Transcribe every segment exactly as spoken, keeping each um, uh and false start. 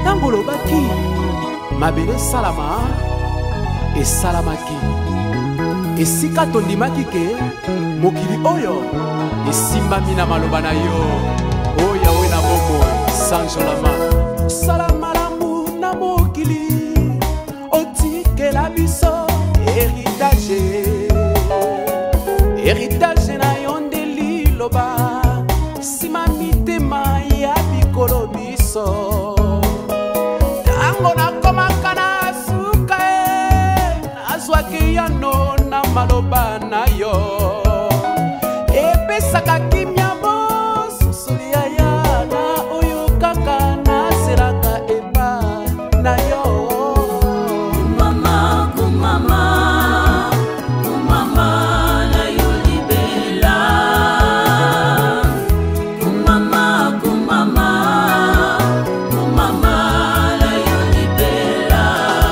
ntango lobaki mabele salama esalamaki. Esika tondimaki ke mokili oyo esimbami na maloba na yo o Yawe na bomoi sanjolama. Sala malamu na mokili otikela biso héritage, héritage na yo nde liloba sima mitema ya bikolo biso. Tango nakomaka na suka e nazwaki yano na maloba na yo epesaka kimia bosusulia ya na oyo kaka naselaka eba na yo. Mama kumama kumama na yo libela, kumama kumama kumama na yo libela.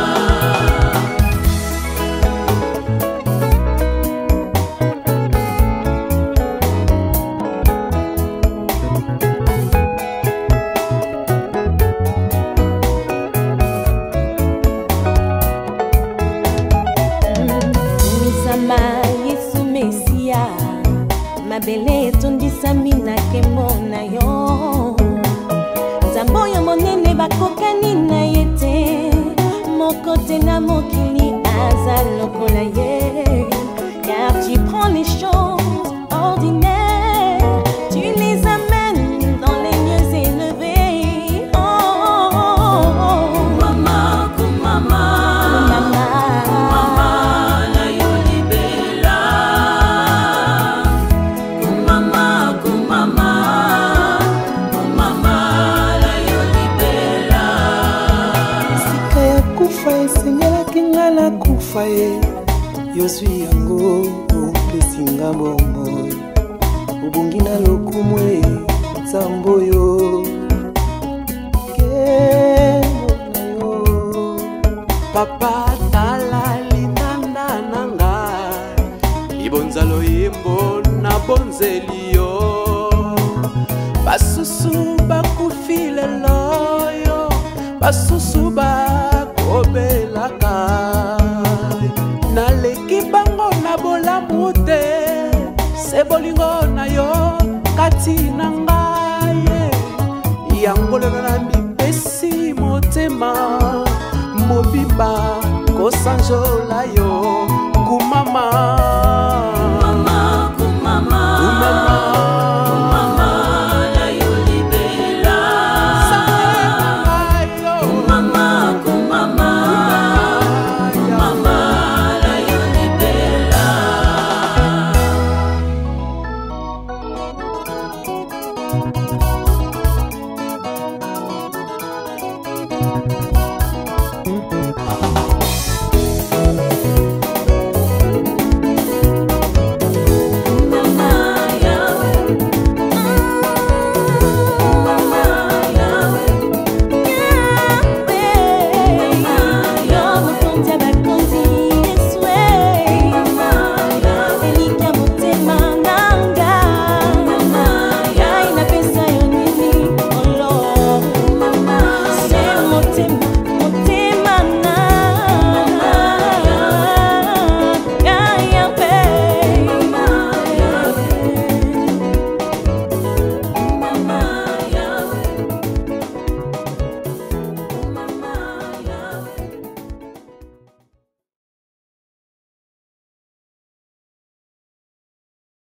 Yesu Mesia mabele tondisami na nkembo na yo. Nzambo ya monene bakokani na ye te, moko te na mokili aza lokola ye. Car tu prends les choses ordinaires, tu les amènes dans les lieux élevés. Oh, oh, oh, oh. Mama kumama yozwi yango opesinga bomoi obongi na lokumwe nzambo yo kemo na yo. Papa tala linanda nanga libonzalo yembo na bonzeli yo. Basusu bakufile loyo basusu bakobelaka naleki bango na bolamu te se bolingo na yo kati na ngai yango lelo na mipesi motema mobimba kosanjola yo kumama kumama kumama kumama na yo libela, kumama kumama kumama na yo libela.